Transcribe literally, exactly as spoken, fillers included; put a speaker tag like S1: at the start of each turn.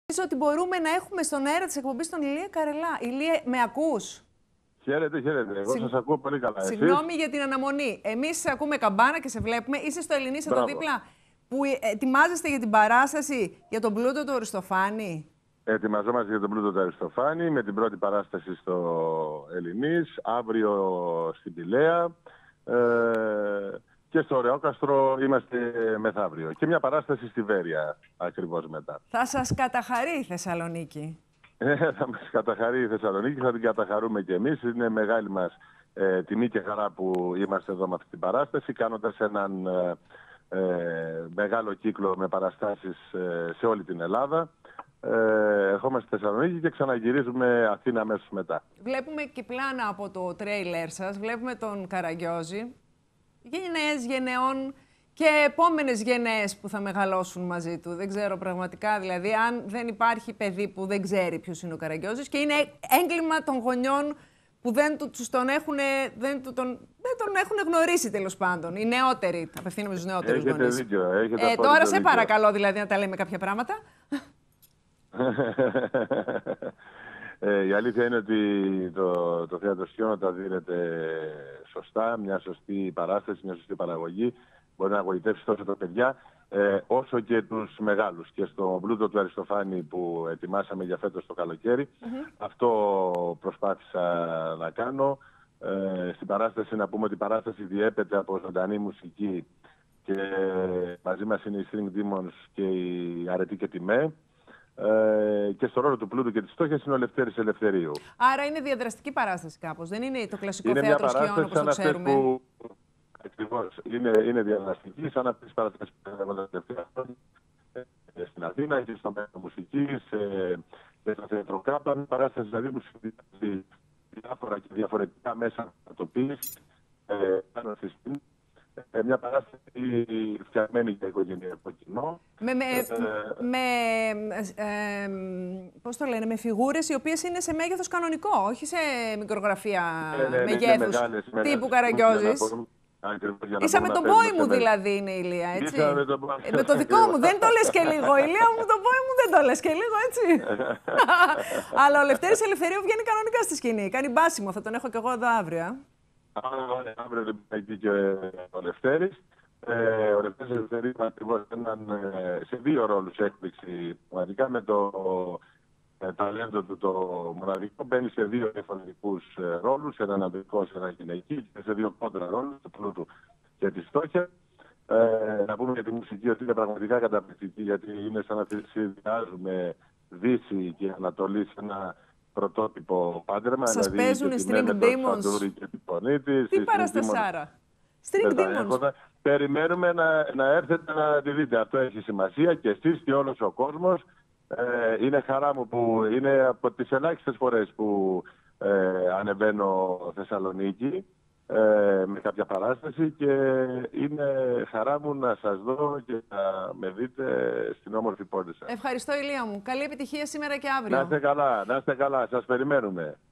S1: Νομίζω ότι μπορούμε να έχουμε στον αέρα της εκπομπής τον Ηλία Καρελά. Ηλία, με ακούς?
S2: Χαίρετε, χαίρετε. Εγώ
S1: Συ...
S2: σας ακούω πολύ καλά.
S1: Συγγνώμη
S2: Εσείς?
S1: για την αναμονή. Εμείς σε ακούμε καμπάνα και σε βλέπουμε. Είσαι στο Ελληνής εδώ δίπλα που ετοιμάζεστε για την παράσταση για τον πλούτο του Αριστοφάνη.
S2: Ετοιμαζόμαστε για τον πλούτο του Αριστοφάνη με την πρώτη παράσταση στο Ελληνής, αύριο στην Πηλαία ε, και στο Ρεόκαστρο είμαστε μεθαύριο. Και μια παράσταση στη Βέρεια ακριβώς μετά.
S1: Θα σας καταχαρεί η Θεσσαλονίκη.
S2: Ε, θα μας καταχαρεί η Θεσσαλονίκη, θα την καταχαρούμε και εμείς. Είναι μεγάλη μας ε, τιμή και χαρά που είμαστε εδώ με αυτή την παράσταση, κάνοντας έναν ε, ε, μεγάλο κύκλο με παραστάσεις ε, σε όλη την Ελλάδα. Ε, ερχόμαστε στη Θεσσαλονίκη και ξαναγυρίζουμε Αθήνα αμέσως μετά.
S1: Βλέπουμε και πλάνα από το τρέιλερ σας, βλέπουμε τον Καραγκιόζη. Γενναίες γενεών και επόμενες γενναίες που θα μεγαλώσουν μαζί του. Δεν ξέρω πραγματικά, δηλαδή, αν δεν υπάρχει παιδί που δεν ξέρει ποιος είναι ο Καραγκιόζης και είναι έγκλημα των γονιών που δεν, τους τον, έχουν, δεν, του τον, δεν τον έχουν γνωρίσει, τέλος πάντων. Οι νεότεροι, απευθύνομαι στους νεότερους
S2: έχετε
S1: γονείς.
S2: Δίκιο, έχετε
S1: ε, τώρα σε
S2: δίκιο.
S1: παρακαλώ, δηλαδή, να τα λέμε κάποια πράγματα.
S2: ε, η αλήθεια είναι ότι το, το θέατρο Σκιών όταν δίνεται σωστά, μια σωστή παράσταση, μια σωστή παραγωγή, μπορεί να γοητεύσει τόσο τα παιδιά ε, όσο και τους μεγάλους. Και στο πλούτο του Αριστοφάνη που ετοιμάσαμε για φέτος το καλοκαίρι, mm-hmm. αυτό προσπάθησα να κάνω. Ε, στην παράσταση να πούμε ότι η παράσταση διέπεται από ζωντανή μουσική και μαζί μας είναι οι String Demons και η Αρετή και Τιμέ. Ε, και στο ρόλο του πλούτου και της στόχιας είναι ο Λευτέρης Ελευθερίου.
S1: Άρα είναι διαδραστική παράσταση κάπως, δεν είναι το κλασικό είναι θέατρο Σκιών όπως το ξέρουμε.
S2: Που, ακριβώς, είναι, είναι διαδραστική, σαν αυτές τις παραστάσεις που έχουμε τα τελευταία χρόνια στην Αθήνα και στο Μέλλον Μουσικής και στο Θέατρο Κάπα. Είναι παράσταση δηλαδή που συνδυάζει διάφορα και διαφορετικά μέσα αντιμετωπίσης πάνω στη στιγμή. Ε, μια παράσταση φτιαγμένη για οικογενειακό κοινό.
S1: Με, με, ε, με, ε, ε, πώς το λένε, με φιγούρες οι οποίες είναι σε μέγεθος κανονικό, όχι σε μικρογραφία ε, ναι, μεγέθους, μεγάλες, τύπου Καραγκιόζης. Ίσα με τον πόη μου δηλαδή είναι η Ηλία, έτσι.
S2: Με, το...
S1: ε, με το δικό μου, δεν το λες και λίγο. Η Ηλία μου, τον πόη μου δεν το λες και λίγο, έτσι. Αλλά ο Λευτέρης Ελευθερίου βγαίνει κανονικά στη σκηνή. Κάνει μπάσιμο, θα τον έχω κι εγώ εδώ αύριο.
S2: Αύριο δεν εκεί και ο Λευτέρης. Ε, ο Λευτέρης Ελευθερίου ακριβώς έναν σε δύο ρόλους έκπληξη πραγματικά με το ε, ταλέντο του το μοναδικό. Μπαίνει σε δύο διαφορετικούς ε, ρόλους, έναν ανδρικό, σε έναν γυναική και σε δύο κόντρα ρόλους, του πλούτου και τη στόχια. Ε, να πούμε για τη μουσική ότι είναι πραγματικά καταπληκτική, γιατί είναι σαν να συνδυάζουμε Δύση και Ανατολή σε ένα πρωτότυπο πάντρεμα.
S1: Σας
S2: δηλαδή
S1: παίζουν οι String Demons.
S2: Τι
S1: παραστασάρα. String Demons.
S2: Περιμένουμε να, να έρθετε να τη δείτε. Αυτό έχει σημασία και εσείς και όλος ο κόσμος. Ε, είναι χαρά μου που είναι από τις ελάχιστες φορές που ε, ανεβαίνω Θεσσαλονίκη ε, με κάποια παράσταση και είναι χαρά μου να σας δω και να με δείτε στην όμορφη πόλη σας.
S1: Ευχαριστώ Ηλία μου. Καλή επιτυχία σήμερα και αύριο.
S2: Να είστε καλά, να είστε καλά. Σας περιμένουμε.